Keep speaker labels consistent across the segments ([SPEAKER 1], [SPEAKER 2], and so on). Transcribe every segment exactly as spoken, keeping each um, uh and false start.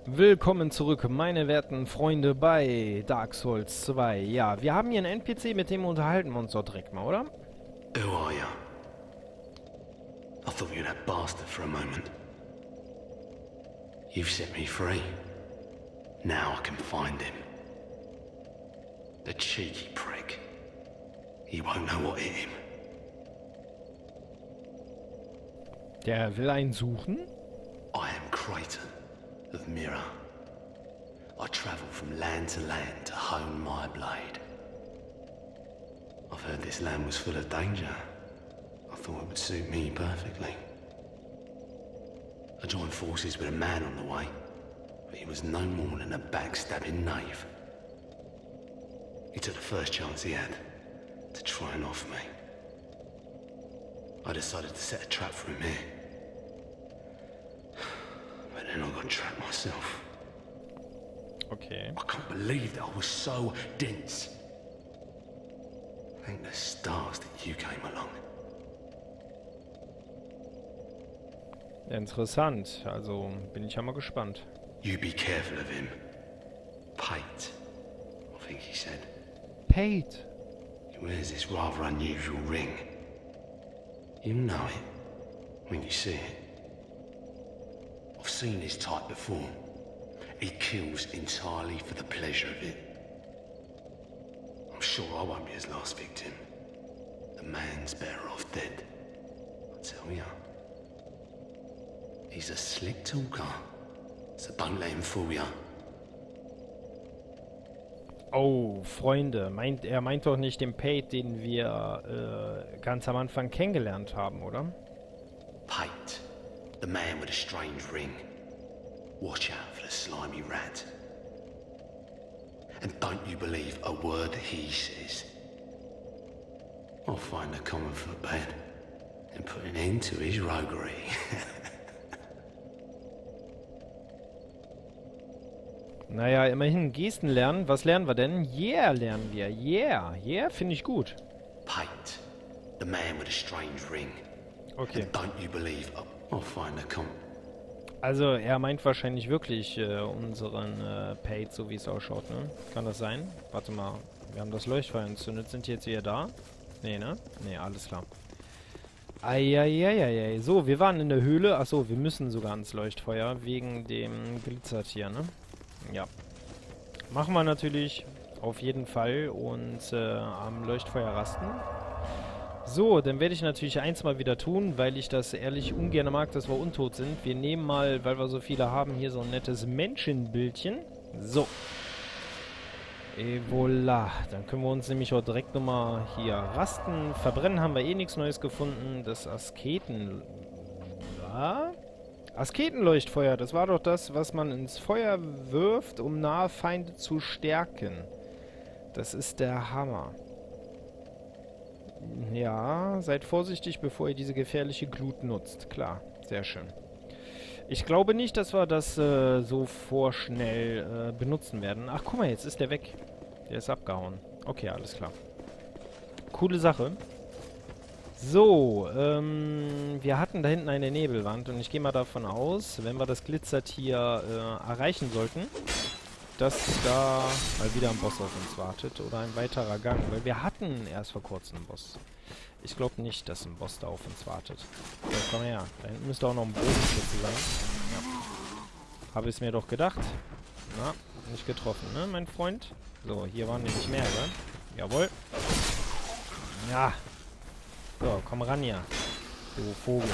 [SPEAKER 1] Willkommen zurück, meine werten Freunde, bei Dark Souls zwei. Ja, wir haben hier einen N P C, mit dem unterhalten wir uns doch direkt mal, oder?
[SPEAKER 2] Who are you? I thought you were that bastard for a moment. You've set me free. Now I can find him. The cheeky prick. He won't know what hit him.
[SPEAKER 1] Der will einen suchen?
[SPEAKER 2] I am Kraton of Mira. I travel from land to land to hone my blade. I've heard this land was full of danger. I thought it would suit me perfectly. I joined forces with a man on the way, but he was no more than a backstabbing knave. He took the first chance he had to try and off me. I decided to set a trap for him here. But then I got trapped myself.
[SPEAKER 1] Okay.
[SPEAKER 2] I can't believe that I was so dense. Thank the stars that you came along.
[SPEAKER 1] Interessant. Also bin ich ja mal gespannt.
[SPEAKER 2] You be careful of him. Pate, I think he said.
[SPEAKER 1] Pate.
[SPEAKER 2] He wears this rather unusual ring. You know it when you see it. I've seen this type before. He kills entirely for the pleasure of it. I'm sure I won't be his last victim. The man's better off dead. I tell ya. He's a slick talker, so don't let him fool ya.
[SPEAKER 1] Oh, Freunde, meint, er meint doch nicht den Pate, den wir äh, ganz am Anfang kennengelernt haben, oder?
[SPEAKER 2] Pate, the man with a strange ring. Watch out for the slimy rat. And don't you believe a word he says. I'll find the common footbed and put an end to his roguery.
[SPEAKER 1] Naja, immerhin Gesten lernen. Was lernen wir denn? Yeah lernen wir. Yeah. Yeah, finde ich gut.
[SPEAKER 2] Pate, the man with a strange ring.
[SPEAKER 1] Okay.
[SPEAKER 2] And don't you believe a... I'll find the common...
[SPEAKER 1] Also, er meint wahrscheinlich wirklich äh, unseren äh, Pate, so wie es ausschaut, ne? Kann das sein? Warte mal. Wir haben das Leuchtfeuer entzündet. Sind die jetzt wieder da? Nee, ne? Nee, alles klar. Eieieiei. So, wir waren in der Höhle. Achso, wir müssen sogar ans Leuchtfeuer wegen dem Glitzertier, ne? Ja. Machen wir natürlich auf jeden Fall und äh, am Leuchtfeuer rasten. So, dann werde ich natürlich eins mal wieder tun, weil ich das ehrlich ungern mag, dass wir untot sind. Wir nehmen mal, weil wir so viele haben, hier so ein nettes Menschenbildchen. So. Et voilà. Dann können wir uns nämlich auch direkt nochmal hier rasten. Verbrennen haben wir eh nichts Neues gefunden. Das Asketen... Ja? Asketenleuchtfeuer, das war doch das, was man ins Feuer wirft, um nahe Feinde zu stärken. Das ist der Hammer. Ja, seid vorsichtig, bevor ihr diese gefährliche Glut nutzt. Klar, sehr schön. Ich glaube nicht, dass wir das äh, so vorschnell äh, benutzen werden. Ach, guck mal, jetzt ist der weg. Der ist abgehauen. Okay, alles klar. Coole Sache. So, ähm, wir hatten da hinten eine Nebelwand und ich gehe mal davon aus, wenn wir das Glitzertier äh, erreichen sollten, dass da mal wieder ein Boss auf uns wartet oder ein weiterer Gang, weil wir hatten erst vor kurzem einen Boss. Ich glaube nicht, dass ein Boss da auf uns wartet. So, komm her, da hinten müsste auch noch ein Bodenschütze sein. Ja. Habe ich es mir doch gedacht. Na, nicht getroffen, ne, mein Freund? So, hier waren nämlich mehrere. Jawohl. Ja. So, komm ran hier. Du Vogel.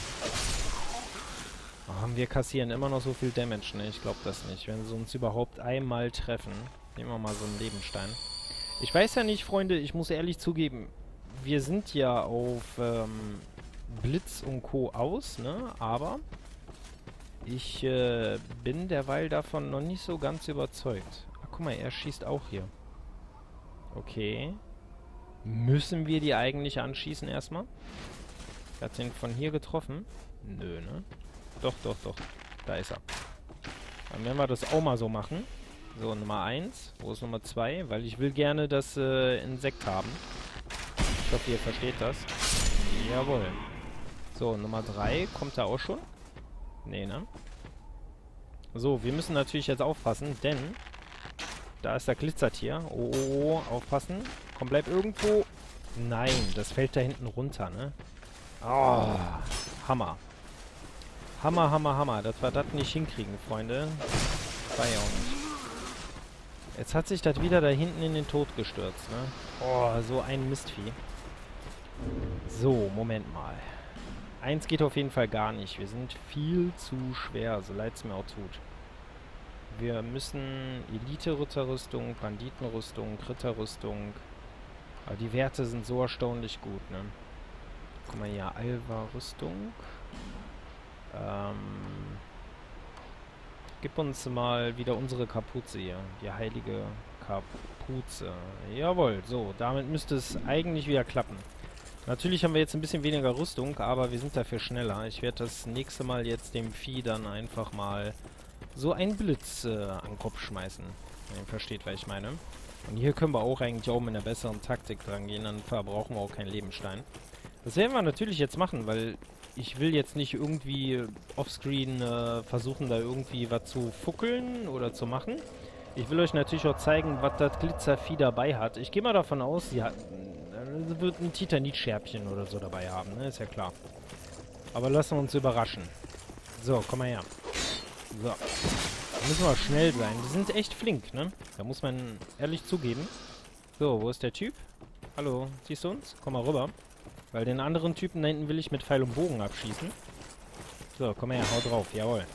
[SPEAKER 1] Oh, wir kassieren immer noch so viel Damage, ne? Ich glaube das nicht. Wenn sie uns überhaupt einmal treffen. Nehmen wir mal so einen Lebenstein. Ich weiß ja nicht, Freunde, ich muss ehrlich zugeben, wir sind ja auf ähm, Blitz und Co. aus, ne? Aber ich äh, bin derweil davon noch nicht so ganz überzeugt. Ach, guck mal, er schießt auch hier. Okay. Müssen wir die eigentlich anschießen erstmal? Hat den von hier getroffen? Nö, ne? Doch, doch, doch. Da ist er. Dann werden wir das auch mal so machen. So, Nummer eins. Wo ist Nummer zwei? Weil ich will gerne das äh, Insekt haben. Ich hoffe, ihr versteht das. Jawohl. So, Nummer drei. Kommt da auch schon? Nee, ne? So, wir müssen natürlich jetzt aufpassen, denn da ist der Glitzertier. Oh, oh, oh, aufpassen. Komm, bleib irgendwo. Nein, das fällt da hinten runter, ne? Oh, Hammer. Hammer, Hammer, Hammer. Dass wir das nicht hinkriegen, Freunde. War ja auch nicht. Jetzt hat sich das wieder da hinten in den Tod gestürzt, ne? Oh, so ein Mistvieh. So, Moment mal. Eins geht auf jeden Fall gar nicht. Wir sind viel zu schwer, so leid es mir auch tut. Wir müssen Elite-Ritterrüstung, Banditenrüstung, Ritterrüstung. Aber die Werte sind so erstaunlich gut, ne? Guck mal hier, Alva-Rüstung. Ähm... Gib uns mal wieder unsere Kapuze hier. Die heilige Kapuze. Jawohl, so. Damit müsste es eigentlich wieder klappen. Natürlich haben wir jetzt ein bisschen weniger Rüstung, aber wir sind dafür schneller. Ich werde das nächste Mal jetzt dem Vieh dann einfach mal so einen Blitz äh, an den Kopf schmeißen. Wenn ihr versteht, was ich meine. Und hier können wir auch eigentlich auch mit einer besseren Taktik dran gehen. Dann verbrauchen wir auch keinen Lebenstein. Das werden wir natürlich jetzt machen, weil ich will jetzt nicht irgendwie offscreen äh, versuchen, da irgendwie was zu fuckeln oder zu machen. Ich will euch natürlich auch zeigen, was das Glitzervieh dabei hat. Ich gehe mal davon aus, sie hat, äh, wird ein Titanit-Scherbchen oder so dabei haben, ne? Ist ja klar. Aber lassen wir uns überraschen. So, komm mal her. So. Da müssen wir schnell sein. Die sind echt flink, ne? Da muss man ehrlich zugeben. So, wo ist der Typ? Hallo, siehst du uns? Komm mal rüber. Weil den anderen Typen da hinten will ich mit Pfeil und Bogen abschießen. So, komm her, hau drauf. Jawohl.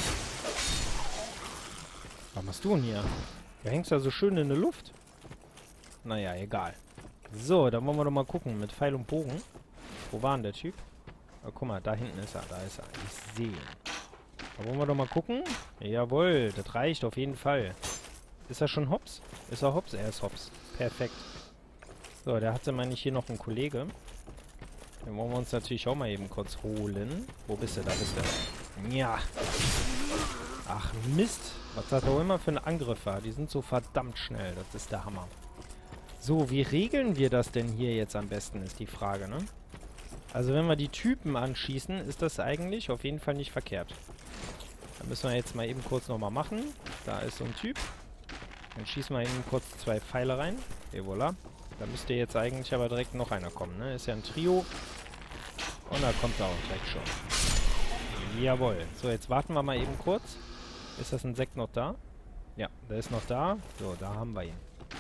[SPEAKER 1] Was machst du denn hier? Du hängst da so schön in der Luft. Naja, egal. So, dann wollen wir doch mal gucken mit Pfeil und Bogen. Wo war denn der Typ? Oh, guck mal, da hinten ist er. Da ist er. Ich sehe ihn. Da wollen wir doch mal gucken. Jawohl, das reicht auf jeden Fall. Ist er schon hops? Ist er hops? Er ist hops. Perfekt. So, der hatte, meine ich, hier noch einen Kollege. Den wollen wir uns natürlich auch mal eben kurz holen. Wo bist du? Da bist du. Ja. Ach, Mist. Was hat er auch immer für einen Angriff war. Die sind so verdammt schnell. Das ist der Hammer. So, wie regeln wir das denn hier jetzt am besten, ist die Frage, ne? Also, wenn wir die Typen anschießen, ist das eigentlich auf jeden Fall nicht verkehrt. Da müssen wir jetzt mal eben kurz nochmal machen. Da ist so ein Typ. Dann schießen wir eben kurz zwei Pfeile rein. Et voilà. Da müsste jetzt eigentlich aber direkt noch einer kommen, ne? Ist ja ein Trio. Und da kommt er auch direkt schon. Jawohl. So, jetzt warten wir mal eben kurz. Ist das Insekt noch da? Ja, der ist noch da. So, da haben wir ihn.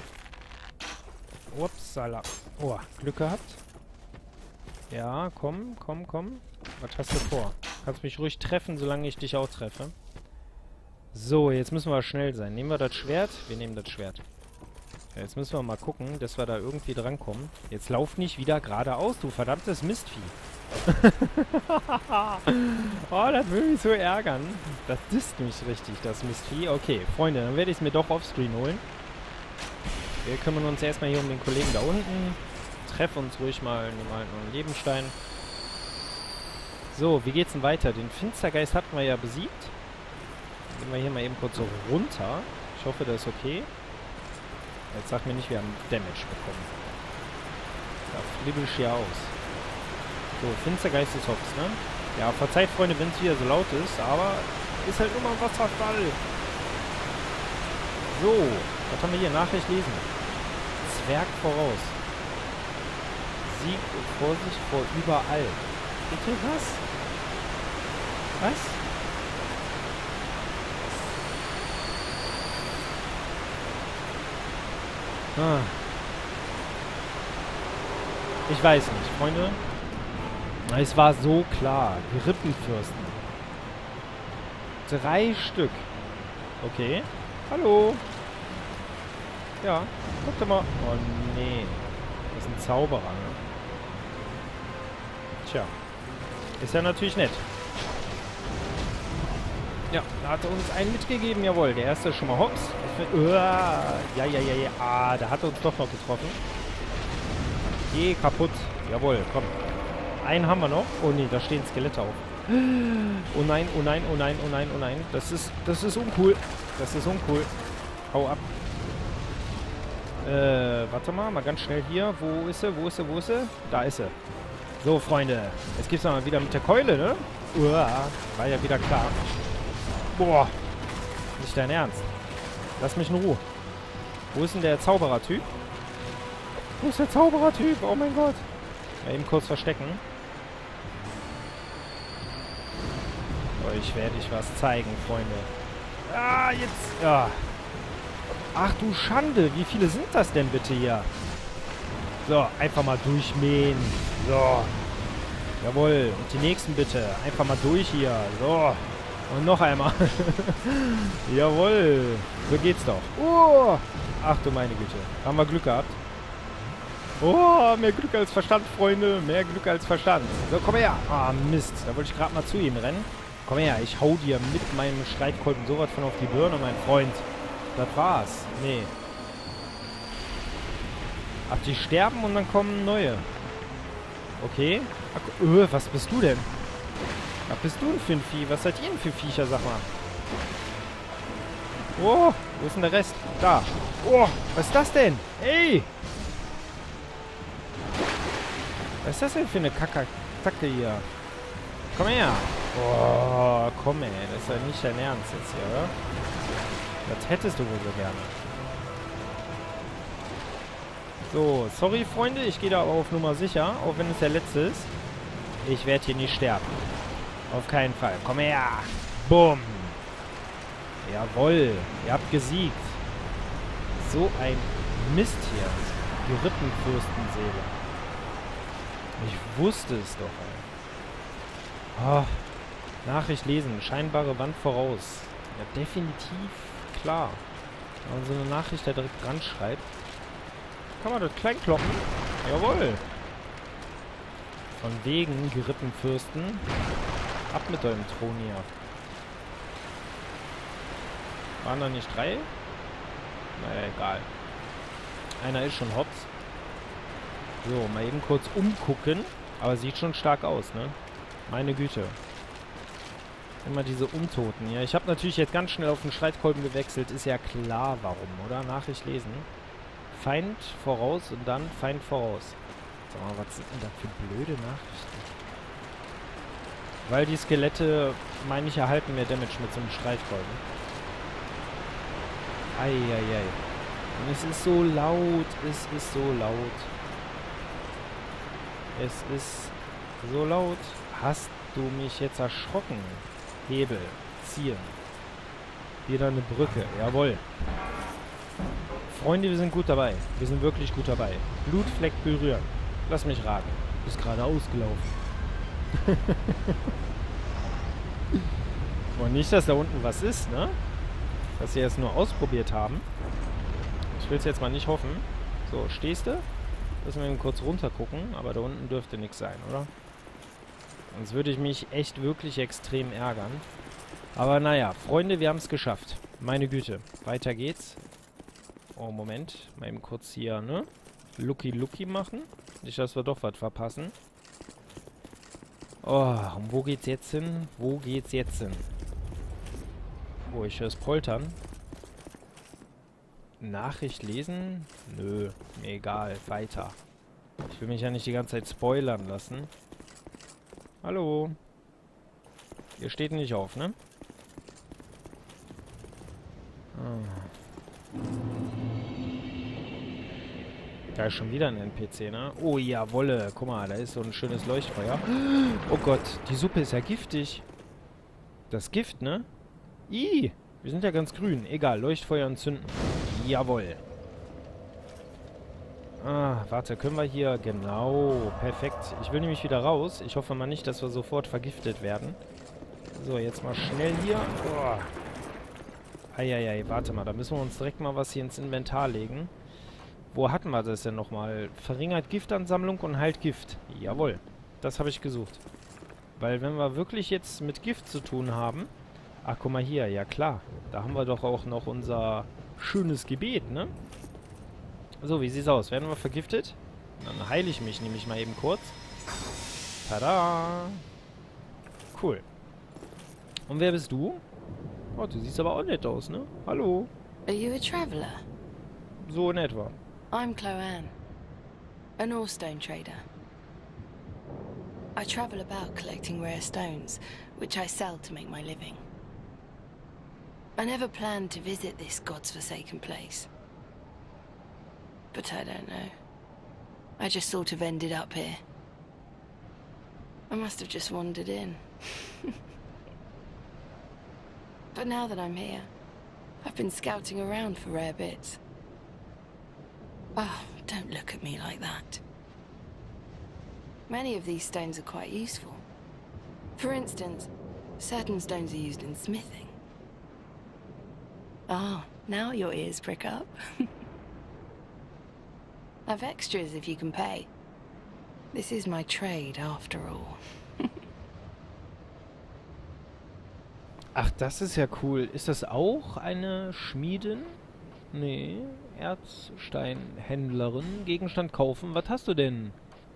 [SPEAKER 1] Upsala. Oh, Glück gehabt. Ja, komm, komm, komm. Was hast du vor? Kannst mich ruhig treffen, solange ich dich auch treffe. So, jetzt müssen wir schnell sein. Nehmen wir das Schwert? Wir nehmen das Schwert. Ja, jetzt müssen wir mal gucken, dass wir da irgendwie drankommen. Jetzt lauf nicht wieder geradeaus, du verdammtes Mistvieh. Oh, das will mich so ärgern. Das disst mich richtig, das Mistvieh. Okay, Freunde, dann werde ich es mir doch offscreen holen. Wir kümmern uns erstmal hier um den Kollegen da unten. Treff uns ruhig mal, nehmen halt noch einen Lebenstein. So, wie geht's denn weiter? Den Finstergeist hatten wir ja besiegt. Gehen wir hier mal eben kurz so runter. Ich hoffe, das ist okay. Jetzt sag mir nicht, wir haben Damage bekommen. Da flippe ich hier aus. So, Finstergeist ist hops, ne? Ja, verzeiht, Freunde, wenn es wieder so laut ist, aber ist halt immer ein Wasserfall. So, was haben wir hier? Nachricht lesen. Zwerg voraus. Sieg und Vorsicht vor überall. Bitte was? Was? Ah. Ich weiß nicht, Freunde. Es war so klar. Die Rippenfürsten. Drei Stück. Okay. Hallo. Ja. Guck doch mal. Oh nee. Das ist ein Zauberer, ne? Tja. Ist ja natürlich nett. Ja, da hat er uns einen mitgegeben, jawohl. Der erste ist schon mal hops. Uh, ja, ja, ja, ja. Ah, da hat er uns doch noch getroffen. Geh kaputt. Jawohl, komm. Einen haben wir noch. Oh nee, da stehen Skelette auf. Oh nein, oh nein, oh nein, oh nein, oh nein. Das ist, das ist uncool. Das ist uncool. Hau ab. Äh, warte mal, mal ganz schnell hier. Wo ist sie, wo ist sie, wo ist sie? Da ist sie. So, Freunde. Jetzt geht's mal wieder mit der Keule, ne? Uah, war ja wieder klar. Boah. Nicht dein Ernst. Lass mich in Ruhe. Wo ist denn der Zauberer-Typ? Wo ist der Zauberer-Typ? Oh mein Gott. Mal eben kurz verstecken. So, ich werde euch was zeigen, Freunde. Ah, jetzt. Ja. Ach du Schande. Wie viele sind das denn bitte hier? So, einfach mal durchmähen. So. Jawohl. Und die nächsten bitte. Einfach mal durch hier. So. Und noch einmal. Jawohl. So geht's doch. Oh. Ach du meine Güte. Haben wir Glück gehabt. Oh, mehr Glück als Verstand, Freunde. Mehr Glück als Verstand. So, komm her. Ah, Mist. Da wollte ich gerade mal zu ihm rennen. Komm her. Ich hau dir mit meinem Streitkolben sowas von auf die Birne, mein Freund. Das war's. Nee. Ach, die sterben und dann kommen neue. Okay. Ach, öh, was bist du denn? Was bist du denn für ein Vieh? Was seid ihr denn für Viecher, sag mal? Oh, wo ist denn der Rest? Da. Oh, was ist das denn? Ey! Was ist das denn für eine Kacke, Kacke hier? Komm her. Oh, komm ey. Das ist ja nicht dein Ernst jetzt hier, oder? Das hättest du wohl so gerne. So, sorry, Freunde. Ich gehe da aber auf Nummer sicher. Auch wenn es der letzte ist. Ich werde hier nicht sterben. Auf keinen Fall. Komm her. Bumm. Jawohl. Ihr habt gesiegt. So ein Mist hier. Die Rippenfürstenseele. Ich wusste es doch, ey. Oh. Nachricht lesen. Scheinbare Wand voraus. Ja, definitiv klar. Wenn man so eine Nachricht da direkt dran schreibt. Kann man das klein kloppen? Jawohl. Von wegen geritten Fürsten. Ab mit deinem Thron hier. Waren da nicht drei? Naja, egal. Einer ist schon hops. So, mal eben kurz umgucken. Aber sieht schon stark aus, ne? Meine Güte. Immer diese Untoten. Ja, ich habe natürlich jetzt ganz schnell auf den Streitkolben gewechselt. Ist ja klar, warum, oder? Nachricht lesen. Feind voraus und dann Feind voraus. Sag mal, was sind denn da für blöde Nachrichten? Weil die Skelette, meine ich, erhalten mehr Damage mit so einem Streitkolben. Eieiei. Und es ist so laut. Es ist so laut. Es ist so laut. Hast du mich jetzt erschrocken? Hebel. Ziehen. Wieder eine Brücke. Jawohl. Freunde, wir sind gut dabei. Wir sind wirklich gut dabei. Blutfleck berühren. Lass mich raten. Ist gerade ausgelaufen. Und nicht, dass da unten was ist, ne? Dass sie es nur ausprobiert haben. Ich will es jetzt mal nicht hoffen. So, stehst du? Müssen wir eben kurz runter gucken. Aber da unten dürfte nichts sein, oder? Sonst würde ich mich echt wirklich extrem ärgern. Aber naja, Freunde, wir haben es geschafft. Meine Güte. Weiter geht's. Oh, Moment. Mal eben kurz hier, ne? Lucky Lucky machen. Nicht, dass wir doch was verpassen. Oh, und wo geht's jetzt hin? Wo geht's jetzt hin? Oh, ich höre es poltern. Nachricht lesen? Nö, mir egal. Weiter. Ich will mich ja nicht die ganze Zeit spoilern lassen. Hallo? Ihr steht nicht auf, ne? Ah. Da ist schon wieder ein N P C, ne? Oh, jawolle. Guck mal, da ist so ein schönes Leuchtfeuer. Oh Gott, die Suppe ist ja giftig. Das Gift, ne? Ih, wir sind ja ganz grün. Egal, Leuchtfeuer entzünden. Jawohl. Ah, warte, können wir hier... Genau, perfekt. Ich will nämlich wieder raus. Ich hoffe mal nicht, dass wir sofort vergiftet werden. So, jetzt mal schnell hier. Oh. Eieiei, warte mal, da müssen wir uns direkt mal was hier ins Inventar legen. Wo hatten wir das denn nochmal? Verringert Giftansammlung und heilt Gift. Jawohl, das habe ich gesucht. Weil wenn wir wirklich jetzt mit Gift zu tun haben... Ach, guck mal hier, ja klar. Da haben wir doch auch noch unser schönes Gebet, ne? So, wie sieht's aus? Werden wir vergiftet? Dann heile ich mich nämlich mal eben kurz. Tada! Cool. Und wer bist du? Oh, du siehst aber auch nett aus, ne? Hallo.
[SPEAKER 3] Are you a traveler?
[SPEAKER 1] So in etwa.
[SPEAKER 3] I'm Chloanne, an ore stone trader. I travel about collecting rare stones, which I sell to make my living. I never planned to visit this God's forsaken place. But I don't know. I just sort of ended up here. I must have just wandered in. But now that I'm here, I've been scouting around for rare bits. Oh, don't look at me like that. Many of these stones are quite useful. For instance, certain stones are used in smithing. Ah, oh, now your ears prick up. I've extras if you can pay. This is my trade after all.
[SPEAKER 1] Ach, das ist ja cool. Ist das auch eine Schmiedin? Nee, Erzsteinhändlerin. Gegenstand kaufen. Was hast du denn?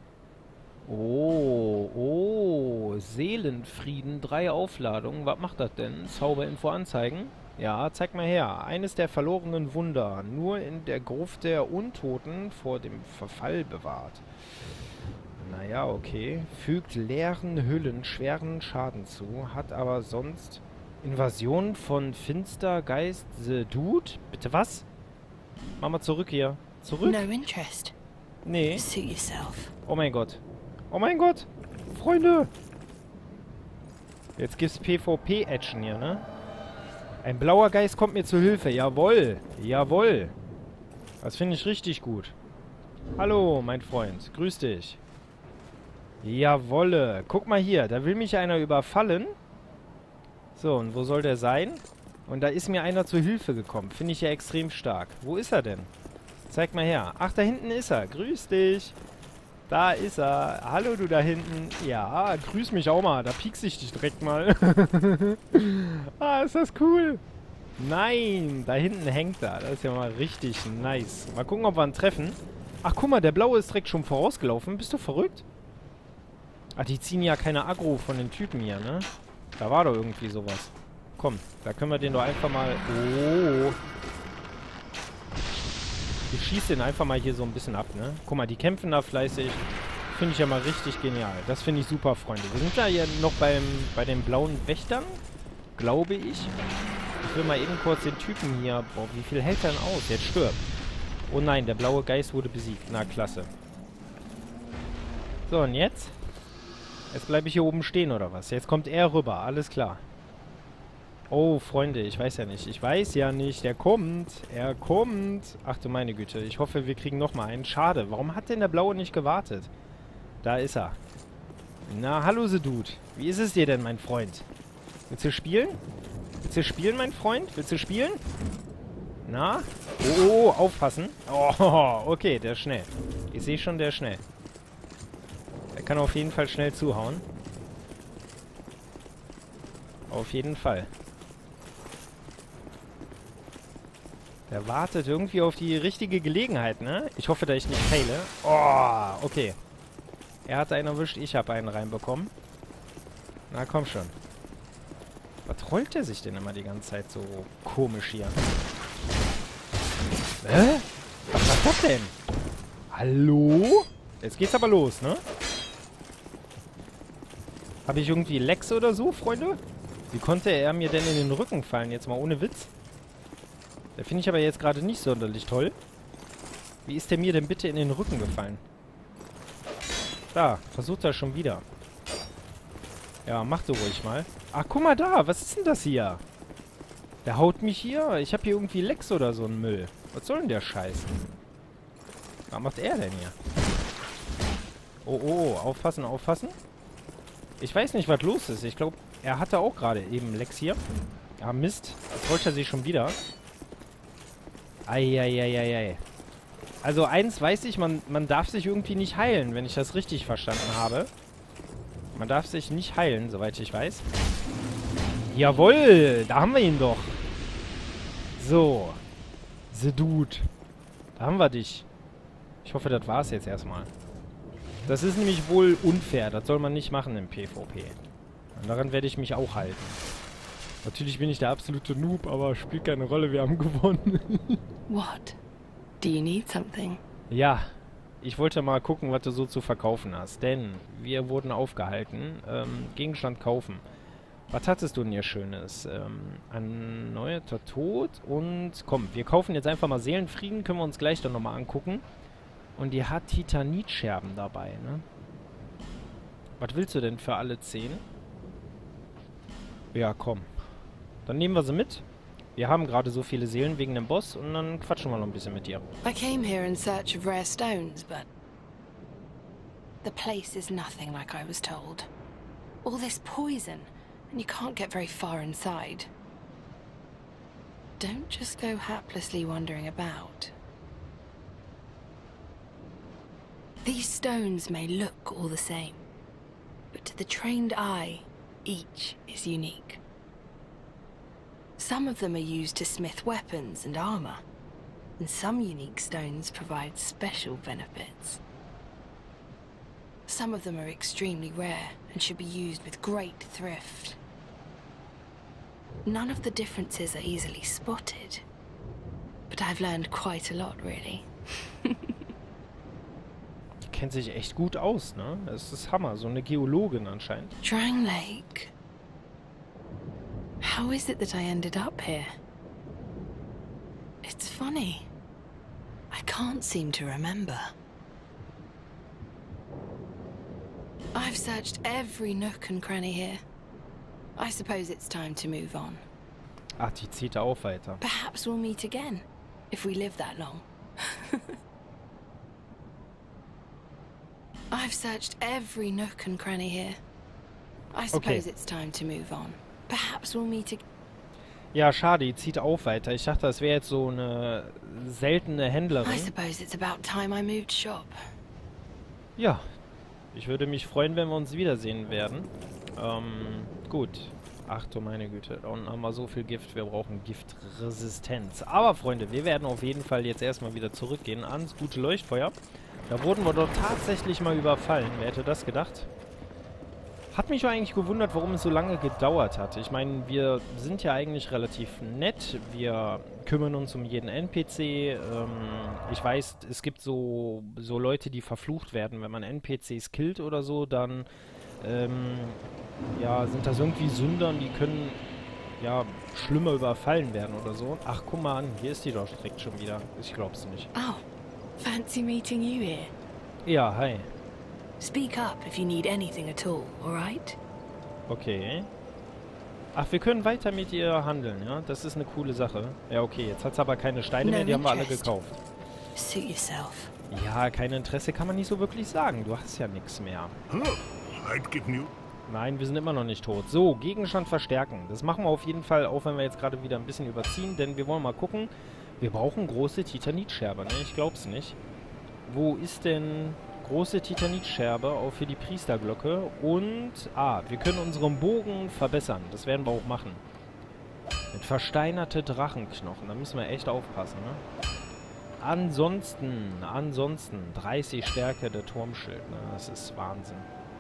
[SPEAKER 1] Oh, oh, Seelenfrieden, drei Aufladungen. Was macht das denn? Zauberinfo anzeigen? Ja, zeig mal her. Eines der verlorenen Wunder. Nur in der Gruft der Untoten vor dem Verfall bewahrt. Naja, okay. Fügt leeren Hüllen schweren Schaden zu. Hat aber sonst... Invasion von Finstergeist The Dude? Bitte was? Mach mal zurück hier. Zurück?
[SPEAKER 3] No interest.
[SPEAKER 1] Nee.
[SPEAKER 3] Suit yourself.
[SPEAKER 1] Oh mein Gott. Oh mein Gott. Freunde. Jetzt gibt's PvP-Action hier, ne? Ein blauer Geist kommt mir zu Hilfe. Jawohl. Jawohl. Das finde ich richtig gut. Hallo, mein Freund. Grüß dich. Jawolle. Guck mal hier. Da will mich einer überfallen. So, und wo soll der sein? Und da ist mir einer zu Hilfe gekommen. Finde ich ja extrem stark. Wo ist er denn? Zeig mal her. Ach, da hinten ist er. Grüß dich. Da ist er. Hallo, du da hinten. Ja, grüß mich auch mal. Da piekse ich dich direkt mal. Ah, ist das cool. Nein, da hinten hängt er. Das ist ja mal richtig nice. Mal gucken, ob wir ihn treffen. Ach, guck mal, der Blaue ist direkt schon vorausgelaufen. Bist du verrückt? Ach, die ziehen ja keine Aggro von den Typen hier, ne? Da war doch irgendwie sowas. Komm, da können wir den doch einfach mal... Oh. Ich schieße den einfach mal hier so ein bisschen ab, ne? Guck mal, die kämpfen da fleißig. Finde ich ja mal richtig genial. Das finde ich super, Freunde. Wir sind da ja noch beim, bei den blauen Wächtern, glaube ich. Ich will mal eben kurz den Typen hier... Boah, wie viel hält er denn aus? Jetzt stirbt. Oh nein, der blaue Geist wurde besiegt. Na, klasse. So, und jetzt? Jetzt bleibe ich hier oben stehen, oder was? Jetzt kommt er rüber, alles klar. Oh, Freunde, ich weiß ja nicht. Ich weiß ja nicht. Der kommt. Er kommt. Ach du meine Güte. Ich hoffe, wir kriegen nochmal einen. Schade. Warum hat denn der Blaue nicht gewartet? Da ist er. Na, hallo, The Dude. Wie ist es dir denn, mein Freund? Willst du spielen? Willst du spielen, mein Freund? Willst du spielen? Na? Oh, oh, aufpassen. Oh, okay, der ist schnell. Ich sehe schon, der ist schnell. Er kann auf jeden Fall schnell zuhauen. Auf jeden Fall. Der wartet irgendwie auf die richtige Gelegenheit, ne? Ich hoffe, dass ich nicht faile. Oh, okay. Er hat einen erwischt, ich habe einen reinbekommen. Na, komm schon. Was rollt der sich denn immer die ganze Zeit so komisch hier? Hä? Was war das denn? Hallo? Jetzt geht's aber los, ne? Habe ich irgendwie Lex oder so, Freunde? Wie konnte er mir denn in den Rücken fallen? Jetzt mal ohne Witz. Da finde ich aber jetzt gerade nicht sonderlich toll. Wie ist der mir denn bitte in den Rücken gefallen? Da, versucht er schon wieder. Ja, mach du ruhig mal. Ach, guck mal da, was ist denn das hier? Der haut mich hier. Ich habe hier irgendwie Lex oder so einen Müll. Was soll denn der Scheiß? Was macht er denn hier? Oh, oh, aufpassen, aufpassen. Ich weiß nicht, was los ist. Ich glaube, er hatte auch gerade eben Lex hier. Ah, Mist. Jetzt rollt er sich schon wieder. Eieieiei. Also eins weiß ich, man, man darf sich irgendwie nicht heilen, wenn ich das richtig verstanden habe. Man darf sich nicht heilen, soweit ich weiß. Jawohl, da haben wir ihn doch. So. The Dude. Da haben wir dich. Ich hoffe, das war es jetzt erstmal. Das ist nämlich wohl unfair. Das soll man nicht machen im PvP. Und daran werde ich mich auch halten. Natürlich bin ich der absolute Noob, aber spielt keine Rolle. Wir haben gewonnen.
[SPEAKER 3] What? Do you need something?
[SPEAKER 1] Ja, ich wollte mal gucken, was du so zu verkaufen hast. Denn wir wurden aufgehalten. Ähm, Gegenstand kaufen. Was hattest du denn hier Schönes? Ähm, ein neuer Tod und komm, wir kaufen jetzt einfach mal Seelenfrieden, können wir uns gleich dann nochmal angucken. Und die hat Titanitscherben dabei, ne? Was willst du denn für alle zehn? Ja, komm. Dann nehmen wir sie mit. Wir haben gerade so viele Seelen wegen dem Boss und dann quatschen wir noch ein bisschen mit dir.
[SPEAKER 3] I came here in search of rare stones, but the place is nothing like I was told. All this poison, and you can't get very far inside. Don't just go haplessly wandering about. These stones may look all the same, but to the trained eye, each is unique. Some of them are used to smith weapons and armor, and some unique stones provide special benefits. Some of them are extremely rare and should be used with great thrift. None of the differences are easily spotted, but I've learned quite a lot, really.
[SPEAKER 1] Kennt sich echt gut aus, ne? Das ist Hammer, so eine Geologin anscheinend.
[SPEAKER 3] Drang Lake. How is it that I ended up here? It's funny. I can't seem to remember. I've searched every nook and cranny here. I suppose it's time to move on.
[SPEAKER 1] Ach, die zieht auf weiter.
[SPEAKER 3] Perhaps we'll meet again, if we live that long. I've searched every nook and cranny here. I suppose
[SPEAKER 1] Okay.
[SPEAKER 3] it's time to move on. Perhaps we'll meet again.
[SPEAKER 1] Ja, schade, die zieht auf weiter. Ich dachte, das wäre jetzt so eine seltene
[SPEAKER 3] I
[SPEAKER 1] Händlerin.
[SPEAKER 3] suppose it's about time I moved shop.
[SPEAKER 1] Ja, ich würde mich freuen, wenn wir uns wiedersehen werden. Ähm, gut. Ach du meine Güte, da unten haben wir so viel Gift, wir brauchen Giftresistenz. Aber Freunde, wir werden auf jeden Fall jetzt erstmal wieder zurückgehen ans gute Leuchtfeuer. Da wurden wir dort tatsächlich mal überfallen. Wer hätte das gedacht? Hat mich eigentlich gewundert, warum es so lange gedauert hat. Ich meine, wir sind ja eigentlich relativ nett. Wir kümmern uns um jeden N P C. Ähm, ich weiß, es gibt so, so Leute, die verflucht werden. Wenn man N P Cs killt oder so, dann ähm, ja, sind das irgendwie Sünder und die können ja schlimmer überfallen werden oder so. Ach, guck mal an, hier ist die doch direkt schon wieder. Ich glaub's nicht.
[SPEAKER 3] Oh, fancy meeting you here.
[SPEAKER 1] Ja, hi.
[SPEAKER 3] Speak up if you need anything at all, alright?
[SPEAKER 1] Okay. Ach, wir können weiter mit ihr handeln, ja? Das ist eine coole Sache. Ja, okay, jetzt hat es aber keine Steine
[SPEAKER 3] No
[SPEAKER 1] mehr, die haben wir alle
[SPEAKER 3] interest.
[SPEAKER 1] gekauft.
[SPEAKER 3] Suit yourself.
[SPEAKER 1] Ja, kein Interesse kann man nicht so wirklich sagen. Du hast ja nichts mehr.
[SPEAKER 4] Hello. I'd given you.
[SPEAKER 1] Nein, wir sind immer noch nicht tot. So, Gegenstand verstärken. Das machen wir auf jeden Fall, auch wenn wir jetzt gerade wieder ein bisschen überziehen, denn wir wollen mal gucken. Wir brauchen große Titanitscherbe, ne? Ich glaub's nicht. Wo ist denn große Titanitscherbe auch für die Priesterglocke? Und, ah, wir können unseren Bogen verbessern. Das werden wir auch machen. Mit versteinerte Drachenknochen. Da müssen wir echt aufpassen, ne? Ansonsten, ansonsten, dreißig Stärke der Turmschild, ne? Das ist Wahnsinn.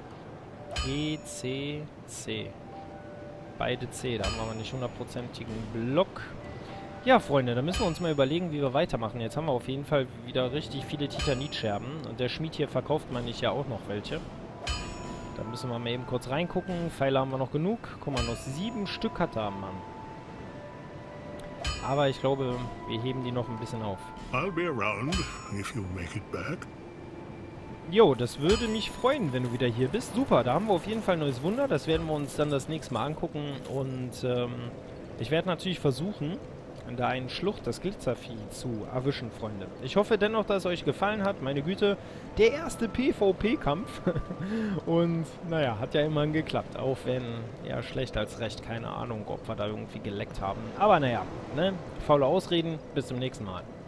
[SPEAKER 1] E, C, C. Beide C, da haben wir aber nicht hundertprozentigen Block. Ja, Freunde, da müssen wir uns mal überlegen, wie wir weitermachen. Jetzt haben wir auf jeden Fall wieder richtig viele Titanitscherben. Und der Schmied hier verkauft man nicht ja auch noch welche. Da müssen wir mal eben kurz reingucken. Pfeile haben wir noch genug. Guck mal, noch sieben Stück hat er am Mann. Aber ich glaube, wir heben die noch ein bisschen auf.
[SPEAKER 4] I'll be around if you make it back.
[SPEAKER 1] Jo, das würde mich freuen, wenn du wieder hier bist. Super, da haben wir auf jeden Fall ein neues Wunder. Das werden wir uns dann das nächste Mal angucken. Und ähm, ich werde natürlich versuchen, da einen Schlucht, das Glitzervieh, zu erwischen, Freunde. Ich hoffe dennoch, dass es euch gefallen hat. Meine Güte, der erste PvP-Kampf. Und, naja, hat ja immerhin geklappt. Auch wenn, ja, schlecht als recht. Keine Ahnung, ob wir da irgendwie geleckt haben. Aber naja, ne? Faule Ausreden. Bis zum nächsten Mal.